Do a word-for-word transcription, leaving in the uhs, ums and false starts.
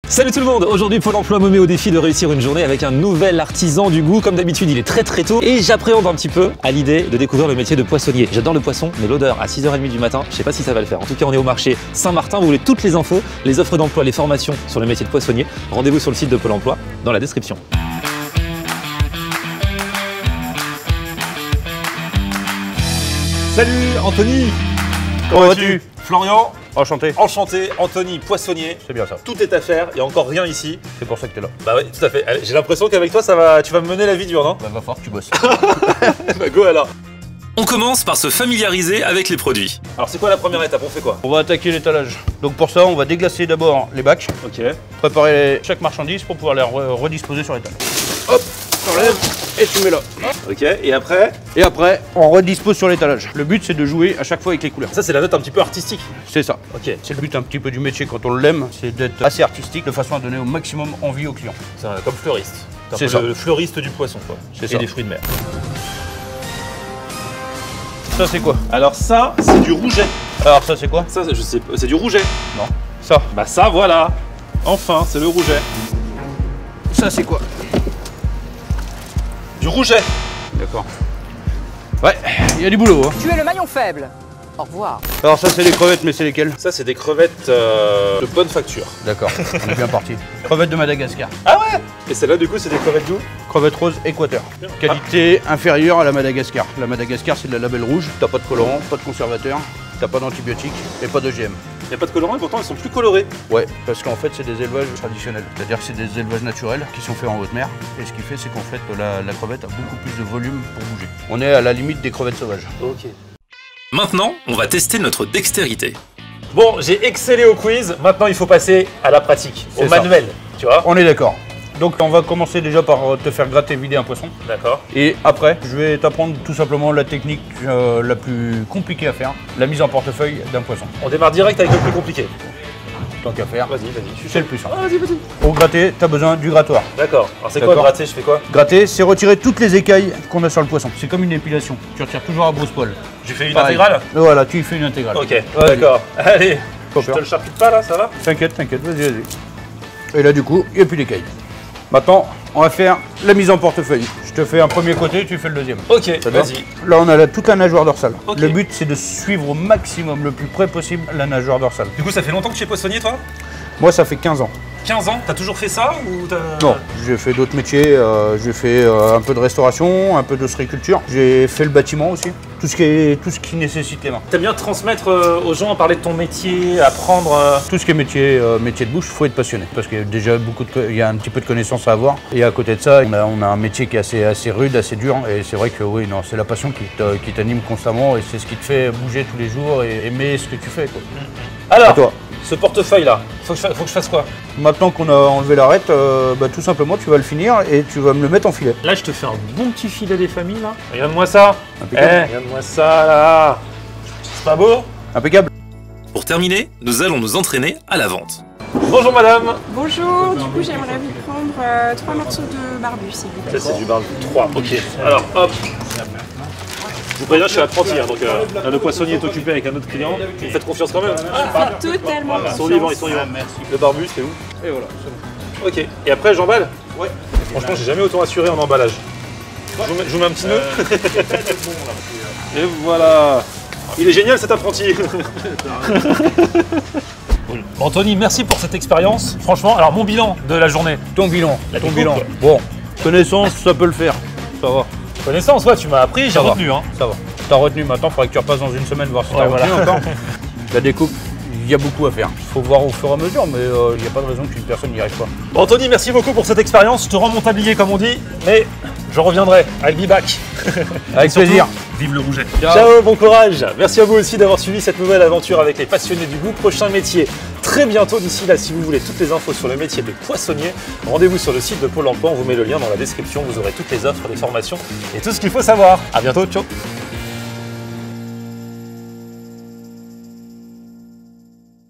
Salut tout le monde, aujourd'hui Pôle emploi me met au défi de réussir une journée avec un nouvel artisan du goût. Comme d'habitude, il est très très tôt et j'appréhende un petit peu à l'idée de découvrir le métier de poissonnier. J'adore le poisson, mais l'odeur à six heures trente du matin, je sais pas si ça va le faire. En tout cas, on est au marché Saint-Martin, vous voulez toutes les infos, les offres d'emploi, les formations sur le métier de poissonnier. Rendez-vous sur le site de Pôle emploi dans la description. Salut Anthony. Comment vas-tu? Florian. Enchanté. Enchanté, Anthony, poissonnier. C'est bien ça. Tout est à faire, il n'y a encore rien ici. C'est pour ça que t'es là. Bah oui, tout à fait. J'ai l'impression qu'avec toi, ça va, tu vas me mener la vie dure, non? Bah va falloir que tu bosses. Bah go alors. On commence par se familiariser avec les produits. Alors c'est quoi la première étape? On fait quoi? On va attaquer l'étalage. Donc pour ça, on va déglacer d'abord les bacs. Ok. Préparer chaque marchandise pour pouvoir les re redisposer sur l'étal. Hop, t'enlèves et tu mets là. Ok, et après? Et après, on redispose sur l'étalage. Le but, c'est de jouer à chaque fois avec les couleurs. Ça, c'est la note un petit peu artistique. C'est ça. Ok. C'est le but un petit peu du métier quand on l'aime, c'est d'être assez artistique de façon à donner au maximum envie aux clients. C'est comme fleuriste. C'est ça. Le fleuriste du poisson, quoi. C'est Et ça. des fruits de mer. Ça, c'est quoi? Alors ça, c'est du rouget. Alors ça, c'est quoi? Ça, je sais, c'est du rouget. Non. Ça. Bah ça, voilà. Enfin, c'est le rouget. Ça, c'est quoi? Du rouget. D'accord. Ouais, il y a du boulot. Hein. Tu es le maillon faible. Au revoir. Alors ça, c'est les crevettes, mais c'est lesquelles? Ça, c'est des crevettes euh, de bonne facture. D'accord, on est bien parti. Crevettes de Madagascar. Ah ouais? Et celle-là, du coup, c'est des crevettes d'où? Crevettes roses Équateur. Qualité inférieure à la Madagascar. La Madagascar, c'est de la label rouge. T'as pas de colorant, pas de conservateur, t'as pas d'antibiotiques et pas d'O G M. Il n'y a pas de colorant et pourtant, ils sont plus colorés. Ouais, parce qu'en fait, c'est des élevages traditionnels. C'est-à-dire que c'est des élevages naturels qui sont faits en haute mer. Et ce qui fait, c'est qu'en fait, la, la crevette a beaucoup plus de volume pour bouger. On est à la limite des crevettes sauvages. Ok. Maintenant, on va tester notre dextérité. Bon, j'ai excellé au quiz. Maintenant, il faut passer à la pratique, au C'est ça. manuel. Tu vois? On est d'accord. Donc on va commencer déjà par te faire gratter, vider un poisson. D'accord. Et après, je vais t'apprendre tout simplement la technique euh, la plus compliquée à faire, la mise en portefeuille d'un poisson. On démarre direct avec le plus compliqué. Tant qu'à faire, Vas-y, vas-y. je suis c'est chaud. le plus simple. Ah, vas-y, vas-y. Pour gratter, tu as besoin du grattoir. D'accord. Alors, c'est quoi D'accord. gratter? Je fais quoi? Gratter, c'est retirer toutes les écailles qu'on a sur le poisson. C'est comme une épilation. Tu retires toujours à brosse-poil. Je fais une Pareil. intégrale? Voilà, tu y fais une intégrale. Ok, Vas-y. d'accord. Allez. Pas Je peur. te le charcute pas là, ça va? T'inquiète, t'inquiète, vas-y, vas-y. Et là, du coup, il n'y a plus d'écailles. Maintenant, on va faire la mise en portefeuille. Je te fais un premier côté, tu fais le deuxième. Ok, Ça te va? vas-y. Là, on a la- toute la nageoire dorsale. Ok. Le but, c'est de suivre au maximum, le plus près possible, la nageoire dorsale. Du coup, ça fait longtemps que tu es poissonnier, toi? Moi, ça fait quinze ans. quinze ans? T'as toujours fait ça ou t'as... Non, j'ai fait d'autres métiers. euh, j'ai fait euh, un peu de restauration, un peu d'ostréiculture. J'ai fait le bâtiment aussi. Tout ce qui, est, tout ce qui nécessite les mains. T'aimes bien transmettre euh, aux gens, parler de ton métier, apprendre... euh, Tout ce qui est métier, euh, métier de bouche, il faut être passionné. Parce qu'il y a déjà beaucoup de, co- il y a un petit peu de connaissances à avoir. Et à côté de ça, on a, on a un métier qui est assez, assez rude, assez dur. Et c'est vrai que oui, non, c'est la passion qui te- qui t'anime constamment. Et c'est ce qui te fait bouger tous les jours et aimer ce que tu fais, quoi. Alors, À toi. ce portefeuille-là, faut, que je fa- faut que je fasse quoi? Maintenant qu'on a enlevé l'arête, euh, bah, tout simplement, tu vas le finir et tu vas me le mettre en filet. Là, je te fais un bon petit filet des familles, là. Regarde-moi ça. Eh, Impeccable. regarde-moi ça, là. C'est pas beau? Impeccable. Pour terminer, nous allons nous entraîner à la vente. Bonjour, madame. Bonjour, du coup j'aimerais vous prendre euh, trois morceaux de barbu s'il vous plaît. Ça, c'est du barbe trois. Ok. Alors, hop. Je vous préviens, je suis apprenti, hein, donc euh, là, le poissonnier est occupé avec un autre client. Vous faites confiance quand même? Faites totalement Ils sont vivants, ils sont vivants. Le barbu, c'est où? Et voilà, c'est bon. Ok. Et après, j'emballe? Ouais. Franchement, j'ai jamais autant assuré en emballage. Je vous mets, je vous mets un petit nœud. Et voilà. Il est génial cet apprenti. Bon, Anthony, merci pour cette expérience. Franchement, alors mon bilan de la journée. Ton bilan. La ton découpe. bilan. Bon, connaissance, ça peut le faire. Ça va. Connaissance, ouais, tu m'as appris, j'ai Ça va. retenu. Hein. Ça va. T'as retenu maintenant, il faudrait que tu repasses dans une semaine voir si Ouais, t'as voilà. retenu encore. La découpe, il y a beaucoup à faire. Il faut voir au fur et à mesure, mais euh, il n'y a pas de raison qu'une personne n'y arrive pas. Bon, Anthony, merci beaucoup pour cette expérience. Je te rends mon tablier, comme on dit, mais je reviendrai. I'll be back. Avec Surtout, plaisir. Vive le rouget. Ciao. Ciao, bon courage. Merci à vous aussi d'avoir suivi cette nouvelle aventure avec les passionnés du goût. Prochain métier très bientôt. D'ici là, si vous voulez toutes les infos sur le métier de poissonnier, rendez-vous sur le site de Pôle emploi. On vous met le lien dans la description. Vous aurez toutes les offres, les formations et tout ce qu'il faut savoir. À bientôt. Ciao.